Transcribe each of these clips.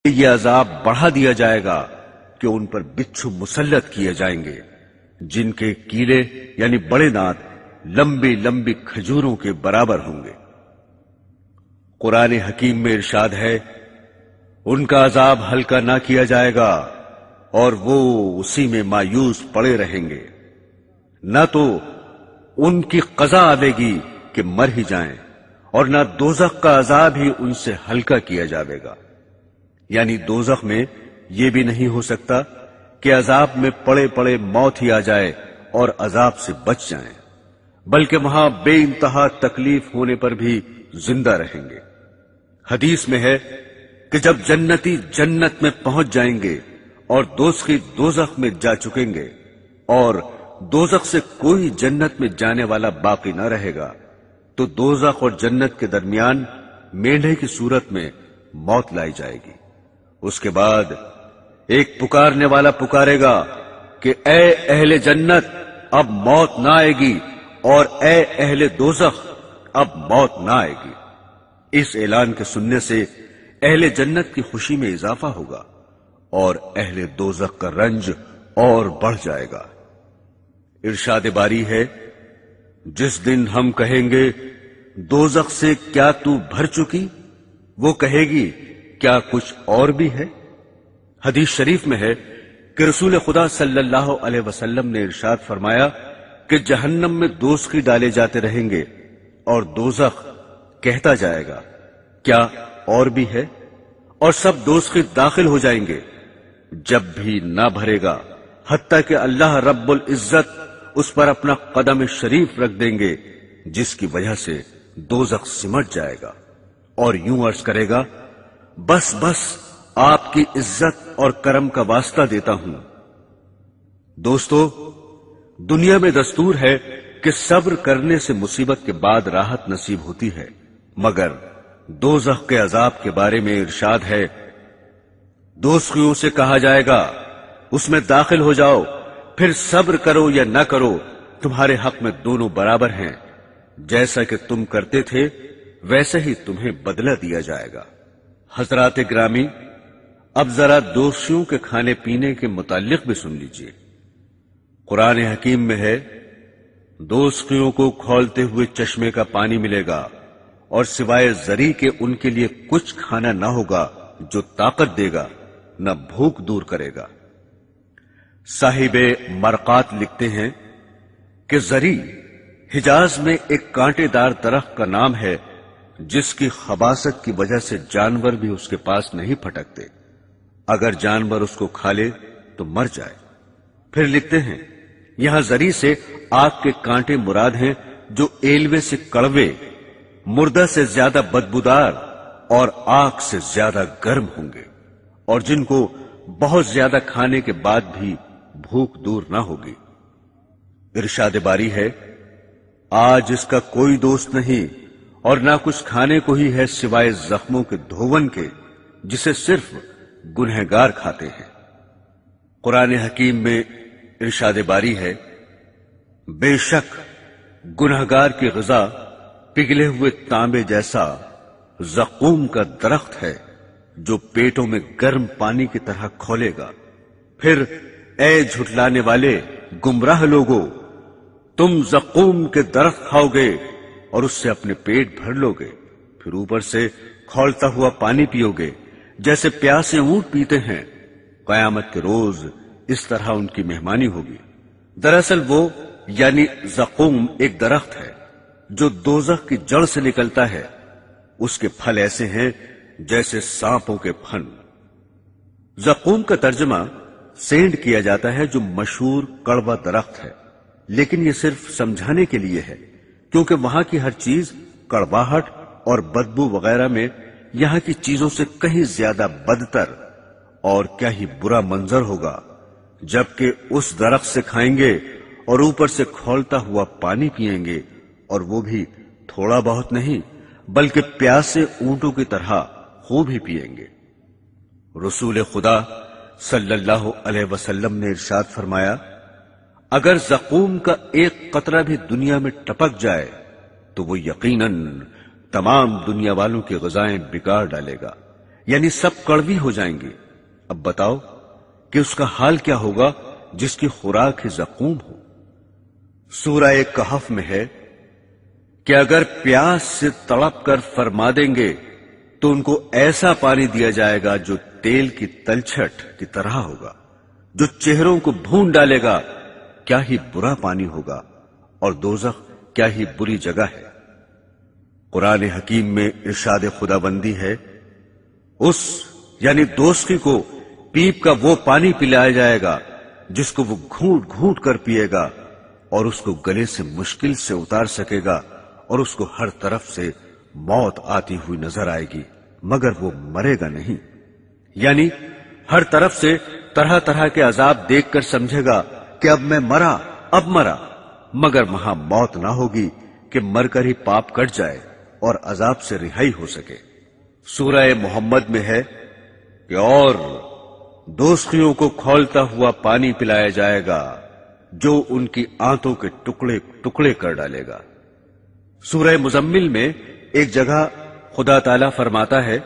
یہ عذاب بڑھا دیا جائے گا کہ ان پر بچھو مسلط کیے جائیں گے جن کے کیلے یعنی بڑے دانت لمبی لمبی کھجوروں کے برابر ہوں گے۔ قرآن حکیم میں ارشاد ہے، ان کا عذاب ہلکا نہ کیا جائے گا اور وہ اسی میں مایوس پڑے رہیں گے، نہ تو ان کی قضا آئے گی کہ مر ہی جائیں، اور نہ دوزخ کا عذاب ہی ان سے ہلکا کیا جائے گا۔ یعنی دوزخ میں یہ بھی نہیں ہو سکتا کہ عذاب میں پڑے پڑے موت ہی آ جائے اور عذاب سے بچ جائیں، بلکہ وہاں بے انتہا تکلیف ہونے پر بھی زندہ رہیں گے۔ حدیث میں ہے کہ جب جنتی جنت میں پہنچ جائیں گے اور دوزخی دوزخ میں جا چکیں گے اور دوزخ سے کوئی جنت میں جانے والا باقی نہ رہے گا، تو دوزخ اور جنت کے درمیان مینڈھے کی صورت میں موت لائی جائے گی۔ اس کے بعد ایک پکارنے والا پکارے گا کہ اے اہل جنت، اب موت نہ آئے گی، اور اے اہل دوزخ، اب موت نہ آئے گی۔ اس اعلان کے سننے سے اہل جنت کی خوشی میں اضافہ ہوگا اور اہل دوزخ کا رنج اور بڑھ جائے گا۔ ارشاد باری ہے، جس دن ہم کہیں گے دوزخ سے کیا تو بھر چکی، وہ کہے گی کیا کچھ اور بھی ہے۔ حدیث شریف میں ہے کہ رسول خدا صلی اللہ علیہ وسلم نے ارشاد فرمایا کہ جہنم میں دوزخی ڈالے جاتے رہیں گے اور دوزخ کہتا جائے گا کیا اور بھی ہے، اور سب دوزخی داخل ہو جائیں گے، جب بھی نہ بھرے گا حتیٰ کہ اللہ رب العزت اس پر اپنا قدم شریف رکھ دیں گے، جس کی وجہ سے دوزخ سمٹ جائے گا اور یوں عرض کرے گا، بس بس آپ کی عزت اور کرم کا واسطہ دیتا ہوں۔ دوستو، دنیا میں دستور ہے کہ صبر کرنے سے مصیبت کے بعد راحت نصیب ہوتی ہے، مگر دوزخ کے عذاب کے بارے میں ارشاد ہے، دوزخیوں سے کہا جائے گا اس میں داخل ہو جاؤ، پھر صبر کرو یا نہ کرو، تمہارے حق میں دونوں برابر ہیں، جیسا کہ تم کرتے تھے ویسے ہی تمہیں بدلہ دیا جائے گا۔ حضرات گرامی، اب ذرا دوزخیوں کے کھانے پینے کے متعلق بھی سن لیجئے۔ قرآن حکیم میں ہے، دوزخیوں کو کھولتے ہوئے چشمے کا پانی ملے گا اور سوائے زری کے ان کے لیے کچھ کھانا نہ ہوگا جو طاقت دے گا، نہ بھوک دور کرے گا۔ صاحب مرقات لکھتے ہیں کہ زری حجاز میں ایک کانٹے دار درخت کا نام ہے جس کی خباثت کی وجہ سے جانور بھی اس کے پاس نہیں پھٹکتے، اگر جانور اس کو کھا لے تو مر جائے۔ پھر لکھتے ہیں، یہاں زری سے آگ کے کانٹے مراد ہیں جو ایلوے سے کڑوے، مردہ سے زیادہ بدبودار اور آگ سے زیادہ گرم ہوں گے، اور جن کو بہت زیادہ کھانے کے بعد بھی بھوک دور نہ ہوگی۔ ارشاد باری ہے، آج اس کا کوئی دوست نہیں اور نہ کچھ کھانے کو ہی ہے سوائے زخموں کے دھون کے، جسے صرف گنہگار کھاتے ہیں۔ قرآن حکیم میں ارشاد باری ہے، بے شک گنہگار کی غذا پگھلے ہوئے تانبے جیسا زقوم کا درخت ہے جو پیٹوں میں گرم پانی کی طرح کھولے گا۔ پھر اے جھٹلانے والے گمراہ لوگو، تم زقوم کے درخت کھاؤ گے اور اس سے اپنے پیٹ بھر لو گے، پھر اوپر سے کھولتا ہوا پانی پیو گے جیسے پیاسے اونٹ پیتے ہیں۔ قیامت کے روز اس طرح ان کی مہمانی ہوگی۔ دراصل وہ یعنی زقوم ایک درخت ہے جو دوزخ کی جڑ سے نکلتا ہے، اس کے پھل ایسے ہیں جیسے سانپوں کے پھن۔ زقوم کا ترجمہ سینڈ کیا جاتا ہے جو مشہور کڑوا درخت ہے، لیکن یہ صرف سمجھانے کے لیے ہے، کیونکہ وہاں کی ہر چیز کڑواہٹ اور بدبو وغیرہ میں یہاں کی چیزوں سے کہیں زیادہ بدتر اور کیا ہی برا منظر ہوگا، جبکہ اس درخت سے کھائیں گے اور اوپر سے کھولتا ہوا پانی پیئیں گے، اور وہ بھی تھوڑا بہت نہیں بلکہ پیاسے اونٹوں کی طرح خوب ہی پیئیں گے۔ رسول خدا صلی اللہ علیہ وسلم نے ارشاد فرمایا، اگر زقوم کا ایک قطرہ بھی دنیا میں ٹپک جائے تو وہ یقیناً تمام دنیا والوں کی غذائیں بگاڑ ڈالے گا، یعنی سب کڑوی ہو جائیں گی۔ اب بتاؤ کہ اس کا حال کیا ہوگا جس کی خوراک ہی زقوم ہو۔ سورہ کہف میں ہے کہ اگر پیاس سے تڑپ کر فرما دیں گے تو ان کو ایسا پانی دیا جائے گا جو تیل کی تلچھٹ کی طرح ہوگا، جو چہروں کو بھون ڈالے گا۔ کیا ہی برا پانی ہوگا، اور دوزخ کیا ہی بری جگہ ہے۔ قرآن حکیم میں ارشاد خدا بندی ہے، اس یعنی دوزخی کو پیپ کا وہ پانی پلایا جائے گا جس کو وہ گھونٹ گھونٹ کر پیے گا، اور اس کو گلے سے مشکل سے اتار سکے گا، اور اس کو ہر طرف سے موت آتی ہوئی نظر آئے گی، مگر وہ مرے گا نہیں۔ یعنی ہر طرف سے طرح طرح کے عذاب دیکھ کر سمجھے گا کہ اب میں مرا، اب مرا، مگر وہاں موت نہ ہوگی کہ مر کر ہی پاپ کٹ جائے اور عذاب سے رہائی ہو سکے۔ سورہ محمد میں ہے کہ اور دوزخیوں کو کھولتا ہوا پانی پلایا جائے گا جو ان کی آنتوں کے ٹکڑے ٹکڑے کر ڈالے گا۔ سورہ مزمل میں ایک جگہ خدا تعالی فرماتا ہے،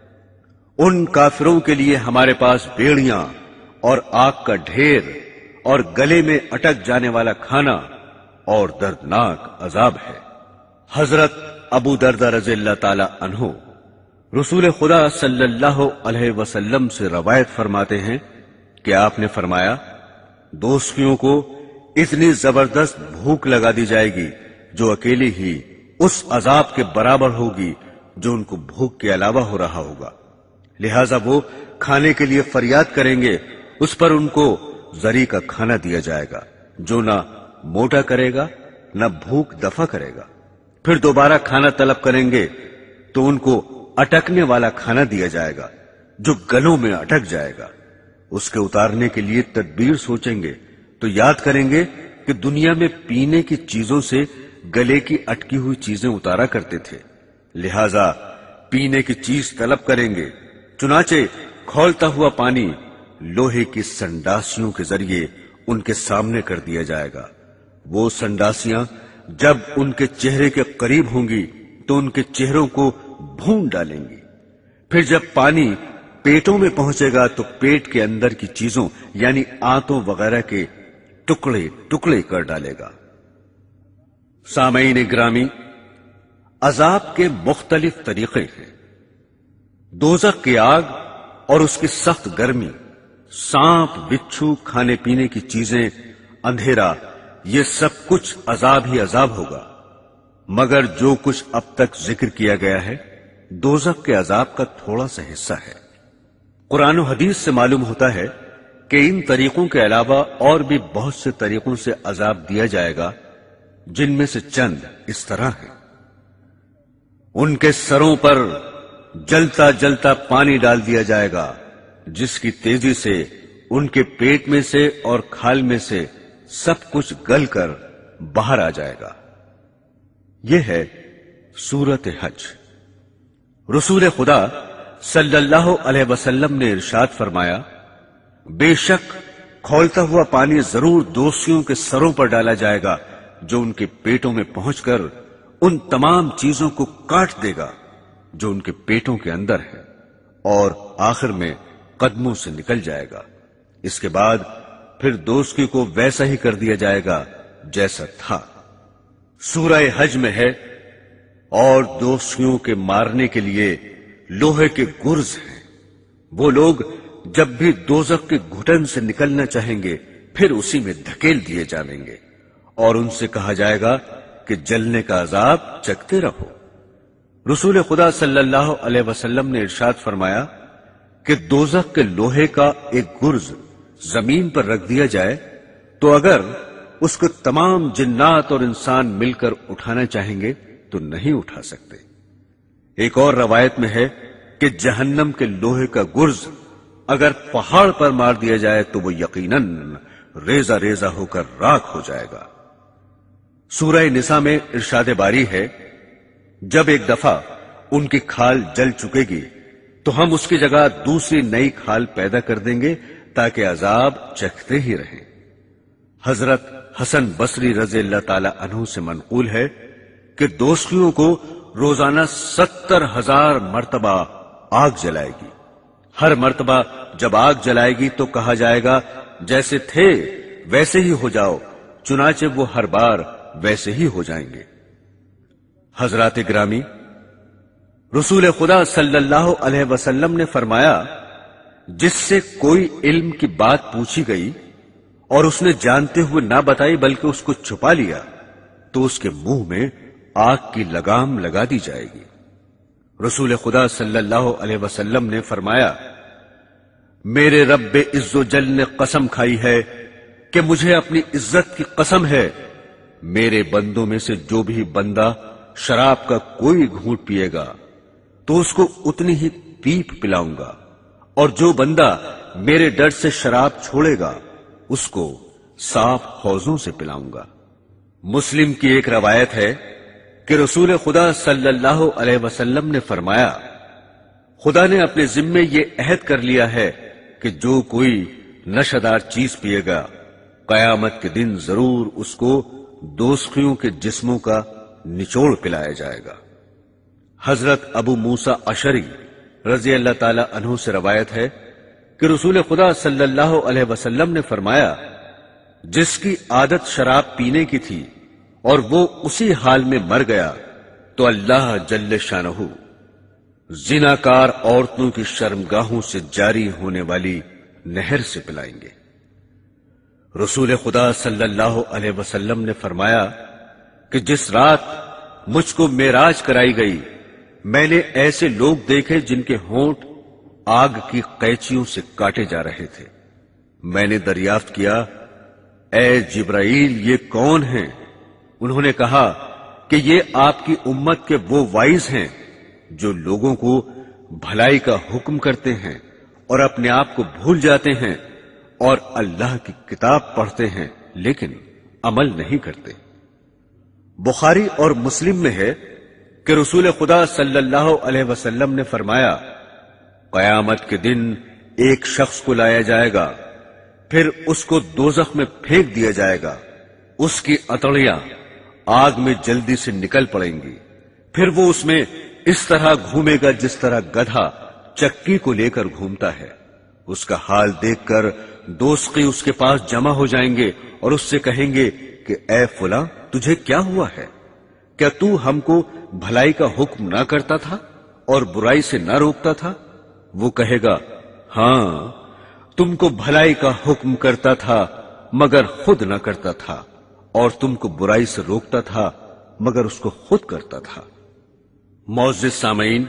ان کافروں کے لیے ہمارے پاس بیڑیاں اور آگ کا ڈھیر اور گلے میں اٹک جانے والا کھانا اور دردناک عذاب ہے۔ حضرت ابو دردہ رضی اللہ تعالی عنہ رسول خدا صلی اللہ علیہ وسلم سے روایت فرماتے ہیں کہ آپ نے فرمایا، دوزخیوں کو اتنی زبردست بھوک لگا دی جائے گی جو اکیلی ہی اس عذاب کے برابر ہوگی جو ان کو بھوک کے علاوہ ہو رہا ہوگا، لہذا وہ کھانے کے لیے فریاد کریں گے، اس پر ان کو زری کا کھانا دیا جائے گا جو نہ موٹا کرے گا نہ بھوک دفع کرے گا۔ پھر دوبارہ کھانا طلب کریں گے تو ان کو اٹکنے والا کھانا دیا جائے گا جو گلوں میں اٹک جائے گا۔ اس کے اتارنے کے لیے تدبیر سوچیں گے تو یاد کریں گے کہ دنیا میں پینے کی چیزوں سے گلے کی اٹکی ہوئی چیزیں اتارا کرتے تھے، لہذا پینے کی چیز طلب کریں گے، چنانچہ کھولتا ہوا پانی لوہے کی سنڈاسیوں کے ذریعے ان کے سامنے کر دیا جائے گا۔ وہ سنڈاسیاں جب ان کے چہرے کے قریب ہوں گی تو ان کے چہروں کو بھون ڈالیں گی۔ پھر جب پانی پیٹوں میں پہنچے گا تو پیٹ کے اندر کی چیزوں یعنی آنتوں وغیرہ کے ٹکڑے ٹکڑے کر ڈالے گا۔ سامعین گرامی، عذاب کے مختلف طریقے ہیں۔ دوزخ کی آگ اور اس کی سخت گرمی، سانپ بچھو، کھانے پینے کی چیزیں، اندھیرا، یہ سب کچھ عذاب ہی عذاب ہوگا، مگر جو کچھ اب تک ذکر کیا گیا ہے دوزخ کے عذاب کا تھوڑا سا حصہ ہے۔ قرآن و حدیث سے معلوم ہوتا ہے کہ ان طریقوں کے علاوہ اور بھی بہت سے طریقوں سے عذاب دیا جائے گا، جن میں سے چند اس طرح ہیں۔ ان کے سروں پر جلتا جلتا پانی ڈال دیا جائے گا جس کی تیزی سے ان کے پیٹ میں سے اور کھال میں سے سب کچھ گل کر باہر آ جائے گا۔ یہ ہے سورۃ حج۔ رسول خدا صلی اللہ علیہ وسلم نے ارشاد فرمایا، بے شک کھولتا ہوا پانی ضرور دوزخیوں کے سروں پر ڈالا جائے گا جو ان کے پیٹوں میں پہنچ کر ان تمام چیزوں کو کاٹ دے گا جو ان کے پیٹوں کے اندر ہے، اور آخر میں قدموں سے نکل جائے گا۔ اس کے بعد پھر دوزخی کو ویسا ہی کر دیا جائے گا جیسا تھا۔ سورہ حج میں ہے، اور دوزخیوں کے مارنے کے لیے لوہے کے گرز ہیں، وہ لوگ جب بھی دوزخ کے گھٹن سے نکلنا چاہیں گے پھر اسی میں دھکیل دیے جائیں گے، اور ان سے کہا جائے گا کہ جلنے کا عذاب چکھتے رہو۔ رسول خدا صلی اللہ علیہ وسلم نے ارشاد فرمایا کہ دوزخ کے لوہے کا ایک گرز زمین پر رکھ دیا جائے تو اگر اس کو تمام جنات اور انسان مل کر اٹھانا چاہیں گے تو نہیں اٹھا سکتے۔ ایک اور روایت میں ہے کہ جہنم کے لوہے کا گرز اگر پہاڑ پر مار دیا جائے تو وہ یقیناً ریزہ ریزہ ہو کر راکھ ہو جائے گا۔ سورہ نساء میں ارشاد باری ہے، جب ایک دفعہ ان کی کھال جل چکے گی تو ہم اس کی جگہ دوسری نئی کھال پیدا کر دیں گے تاکہ عذاب چکھتے ہی رہیں۔ حضرت حسن بصری رضی اللہ تعالی عنہ سے منقول ہے کہ دوزخیوں کو روزانہ 70,000 مرتبہ آگ جلائے گی۔ ہر مرتبہ جب آگ جلائے گی تو کہا جائے گا جیسے تھے ویسے ہی ہو جاؤ، چنانچہ وہ ہر بار ویسے ہی ہو جائیں گے۔ حضرات گرامی، رسول خدا صلی اللہ علیہ وسلم نے فرمایا، جس سے کوئی علم کی بات پوچھی گئی اور اس نے جانتے ہوئے نہ بتائی بلکہ اس کو چھپا لیا تو اس کے منہ میں آگ کی لگام لگا دی جائے گی۔ رسول خدا صلی اللہ علیہ وسلم نے فرمایا، میرے رب عز و جل نے قسم کھائی ہے کہ مجھے اپنی عزت کی قسم ہے، میرے بندوں میں سے جو بھی بندہ شراب کا کوئی گھونٹ پیے گا تو اس کو اتنی ہی پیپ پلاؤں گا، اور جو بندہ میرے ڈر سے شراب چھوڑے گا اس کو صاف حوضوں سے پلاؤں گا۔ مسلم کی ایک روایت ہے کہ رسول خدا صلی اللہ علیہ وسلم نے فرمایا، خدا نے اپنے ذمے یہ عہد کر لیا ہے کہ جو کوئی نشہدار چیز پیے گا قیامت کے دن ضرور اس کو دوزخیوں کے جسموں کا نچوڑ پلایا جائے گا۔ حضرت ابو موسیٰ اشعری رضی اللہ تعالی عنہ سے روایت ہے کہ رسول خدا صلی اللہ علیہ وسلم نے فرمایا، جس کی عادت شراب پینے کی تھی اور وہ اسی حال میں مر گیا تو اللہ جل شانہ زناکار عورتوں کی شرمگاہوں سے جاری ہونے والی نہر سے پلائیں گے۔ رسول خدا صلی اللہ علیہ وسلم نے فرمایا کہ جس رات مجھ کو معراج کرائی گئی میں نے ایسے لوگ دیکھے جن کے ہونٹ آگ کی قینچیوں سے کاٹے جا رہے تھے۔ میں نے دریافت کیا، اے جبرائیل یہ کون ہیں؟ انہوں نے کہا کہ یہ آپ کی امت کے وہ وائز ہیں جو لوگوں کو بھلائی کا حکم کرتے ہیں اور اپنے آپ کو بھول جاتے ہیں اور اللہ کی کتاب پڑھتے ہیں لیکن عمل نہیں کرتے۔ بخاری اور مسلم میں ہے کہ رسول خدا صلی اللہ علیہ وسلم نے فرمایا، قیامت کے دن ایک شخص کو لایا جائے گا، پھر اس کو دوزخ میں پھینک دیا جائے گا، اس کی اتڑیاں آگ میں جلدی سے نکل پڑیں گی، پھر وہ اس میں اس طرح گھومے گا جس طرح گدھا چکی کو لے کر گھومتا ہے۔ اس کا حال دیکھ کر دوزخی اس کے پاس جمع ہو جائیں گے اور اس سے کہیں گے کہ اے فلاں تجھے کیا ہوا ہے؟ کیا تو ہم کو بھلائی کا حکم نہ کرتا تھا اور برائی سے نہ روکتا تھا؟ وہ کہے گا، ہاں تم کو بھلائی کا حکم کرتا تھا مگر خود نہ کرتا تھا، اور تم کو برائی سے روکتا تھا مگر اس کو خود کرتا تھا۔ معزز سامعین،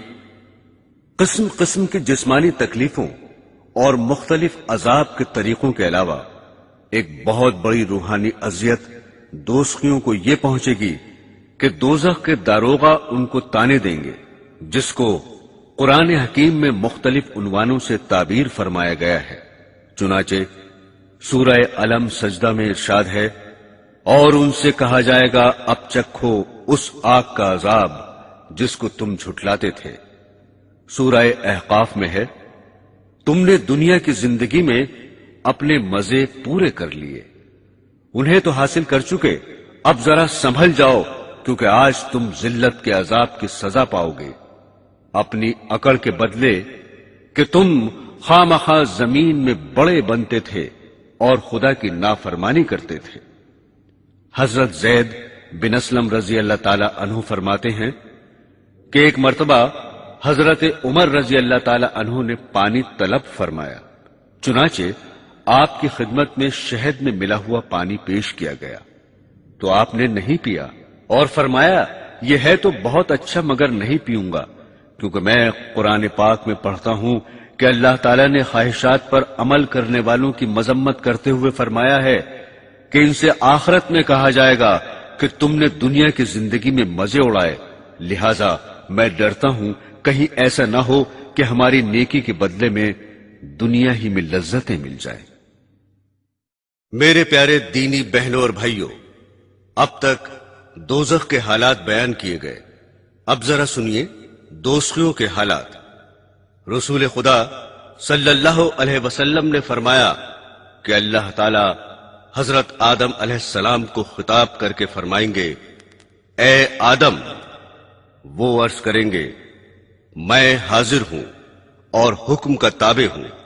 قسم قسم کی جسمانی تکلیفوں اور مختلف عذاب کے طریقوں کے علاوہ ایک بہت بڑی روحانی اذیت دوزخیوں کو یہ پہنچے گی کہ دوزخ کے داروغہ ان کو تانے دیں گے، جس کو قرآن حکیم میں مختلف عنوانوں سے تعبیر فرمایا گیا ہے۔ چنانچہ سورہ علم سجدہ میں ارشاد ہے، اور ان سے کہا جائے گا اب چکھو اس آگ کا عذاب جس کو تم جھٹلاتے تھے۔ سورہ احقاف میں ہے، تم نے دنیا کی زندگی میں اپنے مزے پورے کر لیے، انہیں تو حاصل کر چکے، اب ذرا سنبھل جاؤ کیونکہ آج تم ذلت کے عذاب کی سزا پاؤ گے، اپنی عقل کے بدلے کہ تم خواہ مخواہ زمین میں بڑے بنتے تھے اور خدا کی نافرمانی کرتے تھے۔ حضرت زید بن اسلم رضی اللہ تعالی عنہ فرماتے ہیں کہ ایک مرتبہ حضرت عمر رضی اللہ تعالی عنہ نے پانی طلب فرمایا، چنانچہ آپ کی خدمت میں شہد میں ملا ہوا پانی پیش کیا گیا تو آپ نے نہیں پیا اور فرمایا، یہ ہے تو بہت اچھا مگر نہیں پیوں گا، کیونکہ میں قرآن پاک میں پڑھتا ہوں کہ اللہ تعالیٰ نے خواہشات پر عمل کرنے والوں کی مذمت کرتے ہوئے فرمایا ہے کہ ان سے آخرت میں کہا جائے گا کہ تم نے دنیا کی زندگی میں مزے اڑائے، لہذا میں ڈرتا ہوں کہیں ایسا نہ ہو کہ ہماری نیکی کے بدلے میں دنیا ہی میں لذتیں مل جائیں۔ میرے پیارے دینی بہنوں اور بھائیوں، اب تک دوزخ کے حالات بیان کیے گئے، اب ذرا سنیے دوزخیوں کے حالات۔ رسول خدا صلی اللہ علیہ وسلم نے فرمایا کہ اللہ تعالی حضرت آدم علیہ السلام کو خطاب کر کے فرمائیں گے، اے آدم، وہ عرض کریں گے، میں حاضر ہوں، اور حکم کا تابع ہوں۔